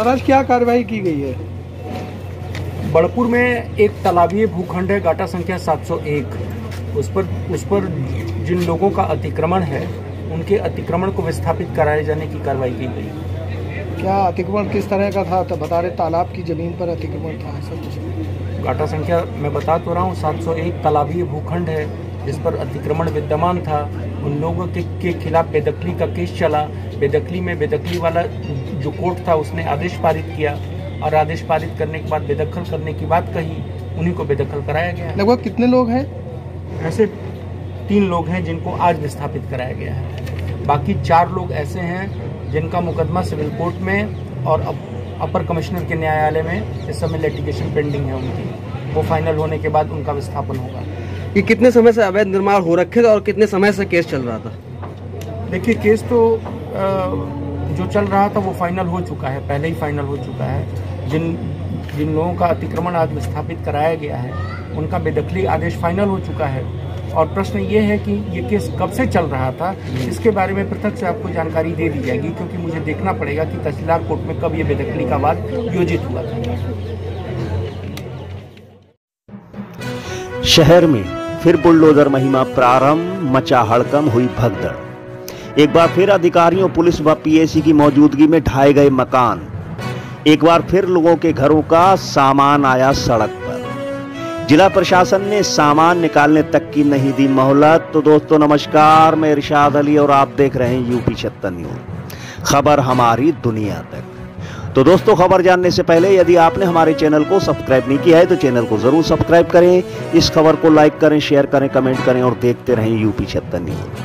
महाराज क्या कार्रवाई की गई है? बड़पुर में एक तालाबीय भूखंड है गाटा संख्या 701, उस पर जिन लोगों का अतिक्रमण है उनके अतिक्रमण को विस्थापित कराए जाने की कार्रवाई की गई। क्या अतिक्रमण किस तरह का था? तो बता रहे तालाब की जमीन पर अतिक्रमण था, ऐसा कुछ? गाटा संख्या मैं बता तो रहा हूँ 701 तालाबीय भूखंड है जिस पर अतिक्रमण विद्यमान था। उन लोगों के खिलाफ बेदखली का केस चला। बेदखली वाला जो कोर्ट था उसने आदेश पारित किया और आदेश पारित करने के बाद बेदखल करने की बात कही, उन्हीं को बेदखल कराया गया। लगभग कितने लोग हैं? ऐसे 3 लोग हैं जिनको आज विस्थापित कराया गया है। बाकी 4 लोग ऐसे हैं जिनका मुकदमा सिविल कोर्ट में और अपर कमिश्नर के न्यायालय में इस समय लिटिगेशन पेंडिंग है उनकी। वो फाइनल होने के बाद उनका विस्थापन होगा। ये कितने समय से अवैध निर्माण हो रखे थे और कितने समय से केस चल रहा था? देखिए, केस तो जो चल रहा था वो फाइनल हो चुका है, पहले ही फाइनल हो चुका है। जिन लोगों का अतिक्रमण आज विस्थापित कराया गया है उनका बेदखली आदेश फाइनल हो चुका है। और प्रश्न ये है कि ये केस कब से चल रहा था, इसके बारे में पृथक से आपको जानकारी दे दी जाएगी, क्योंकि मुझे देखना पड़ेगा कि तहसीलदार कोर्ट में कब ये बेदखली का वाद योजित हुआ था। शहर में फिर बुलडोजर महिमा प्रारंभ, मचा हड़कंप, हुई भगदड़। एक बार फिर अधिकारियों, पुलिस व पीएसी की मौजूदगी में ढाए गए मकान। एक बार फिर लोगों के घरों का सामान आया सड़क पर। जिला प्रशासन ने सामान निकालने तक की नहीं दी मोहलत। तो दोस्तों नमस्कार, मैं इरशाद अली और आप देख रहे हैं यूपी 76 न्यूज, खबर हमारी दुनिया तक। तो दोस्तों, खबर जानने से पहले यदि आपने हमारे चैनल को सब्सक्राइब नहीं किया है तो चैनल को जरूर सब्सक्राइब करें। इस खबर को लाइक करें, शेयर करें, कमेंट करें और देखते रहें यूपी 76 न्यूज।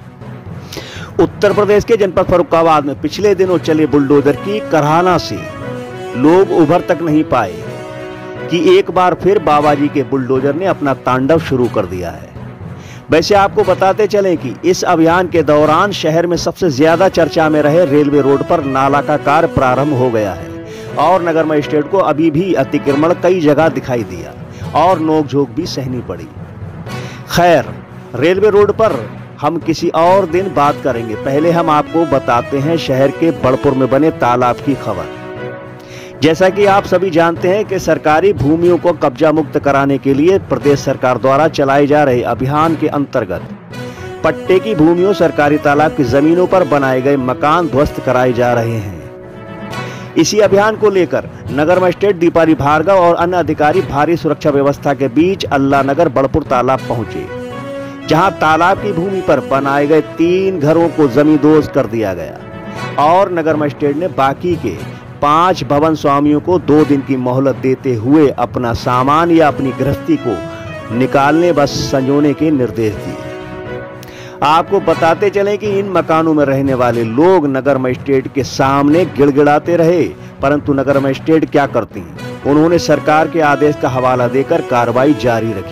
उत्तर प्रदेश के जनपद फर्रुखाबाद में पिछले दिनों चले बुलडोजर की कराहना से लोग उभर तक नहीं पाए कि एक बार फिर बाबाजी के बुलडोजर ने अपना तांडव शुरू कर दिया है। वैसे आपको बताते चलें कि इस अभियान के दौरान शहर में सबसे ज्यादा चर्चा में रहे रेलवे रोड पर नाला का कार्य प्रारंभ हो गया है और नगर मजिस्ट्रेट को अभी भी अतिक्रमण कई जगह दिखाई दिया और नोकझोंक भी सहनी पड़ी। खैर, रेलवे रोड पर हम किसी और दिन बात करेंगे। पहले हम आपको बताते हैं शहर के बड़पुर में बने तालाब की खबर। जैसा कि आप सभी जानते हैं कि सरकारी भूमियों को कब्जा मुक्त कराने के लिए प्रदेश सरकार द्वारा चलाए जा रहे अभियान के अंतर्गत पट्टे की भूमियों, सरकारी तालाब की जमीनों पर बनाए गए मकान ध्वस्त कराए जा रहे हैं। इसी अभियान को लेकर नगर मजिस्ट्रेट दीपाली भार्गव और अन्य अधिकारी भारी सुरक्षा व्यवस्था के बीच अल्लाह नगर बड़पुर तालाब पहुंचे, जहां तालाब की भूमि पर बनाए गए 3 घरों को जमींदोज कर दिया गया और नगर मजिस्ट्रेट ने बाकी के 5 भवन स्वामियों को 2 दिन की मोहलत देते हुए अपना सामान या अपनी गृहस्थी को निकालने व संजोने के निर्देश दिए। आपको बताते चलें कि इन मकानों में रहने वाले लोग नगर मजिस्ट्रेट के सामने गिड़गिड़ाते रहे, परंतु नगर मजिस्ट्रेट क्या करती हैं, उन्होंने सरकार के आदेश का हवाला देकर कार्रवाई जारी रखी।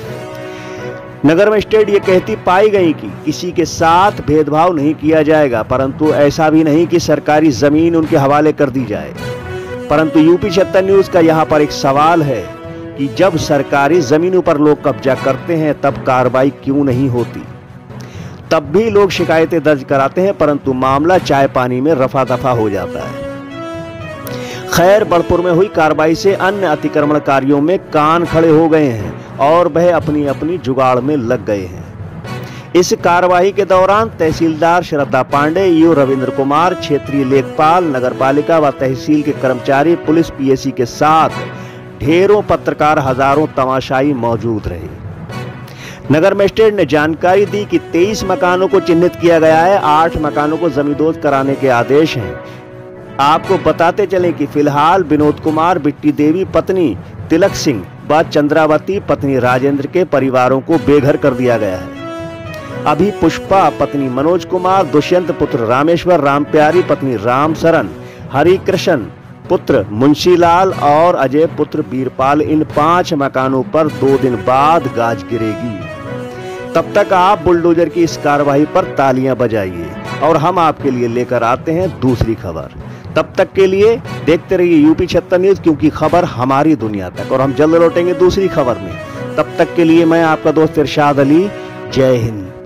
नगर मजिस्ट्रेट ये कहती पाई गई कि किसी के साथ भेदभाव नहीं किया जाएगा, परंतु ऐसा भी नहीं कि सरकारी जमीन उनके हवाले कर दी जाए। परंतु यूपी 76 न्यूज का यहाँ पर एक सवाल है कि जब सरकारी जमीनों पर लोग कब्जा करते हैं तब कार्रवाई क्यों नहीं होती? तब भी लोग शिकायतें दर्ज कराते हैं, परंतु मामला चाय पानी में रफा दफा हो जाता है। खैर, बड़पुर में हुई कार्रवाई से अन्य अतिक्रमणकारियों में कान खड़े हो गए हैं और वह अपनी अपनी जुगाड़ में लग गए हैं। इस कार्रवाई के दौरान तहसीलदार श्रद्धा पांडे, ईओ रविंद्र कुमार, क्षेत्रीय लेखपाल, नगरपालिका व तहसील के कर्मचारी, पुलिस, पीएसी के साथ ढेरों पत्रकार, हजारों तमाशाई मौजूद रहे। नगर मजिस्ट्रेट ने जानकारी दी कि 23 मकानों को चिन्हित किया गया है, 8 मकानों को जमींदोज कराने के आदेश हैं। आपको बताते चलें कि फिलहाल विनोद कुमार, बिट्टी देवी पत्नी तिलक सिंह व चंद्रावती पत्नी राजेंद्र के परिवारों को बेघर कर दिया गया है। अभी पुष्पा पत्नी मनोज कुमार, दुष्यंत पुत्र रामेश्वर, रामप्यारी पत्नी राम शरण, हरिकृष्ण पुत्र मुंशीलाल और अजय पुत्र वीरपाल, इन 5 मकानों पर 2 दिन बाद गाज गिरेगी। तब तक आप बुलडोजर की इस कार्रवाई पर तालियां बजाइए और हम आपके लिए लेकर आते हैं दूसरी खबर। तब तक के लिए देखते रहिए यूपी 76 न्यूज, क्योंकि खबर हमारी दुनिया तक, और हम जल्द लौटेंगे दूसरी खबर में। तब तक के लिए मैं आपका दोस्त इरशाद अली, जय हिंद।